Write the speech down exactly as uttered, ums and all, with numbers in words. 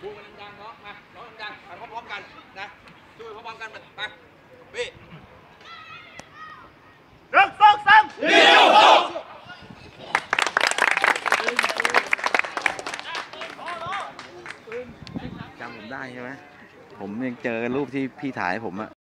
พูดกันดังๆเนาะมาร้องดังๆไปพร้อมๆกันนะช่วยพร้อมๆกันไปพี่หนึ่งสองสามเดียวจำผมได้ใช่ไหมผมยังเจอรูปที่พี่ถ่ายให้ผมอะ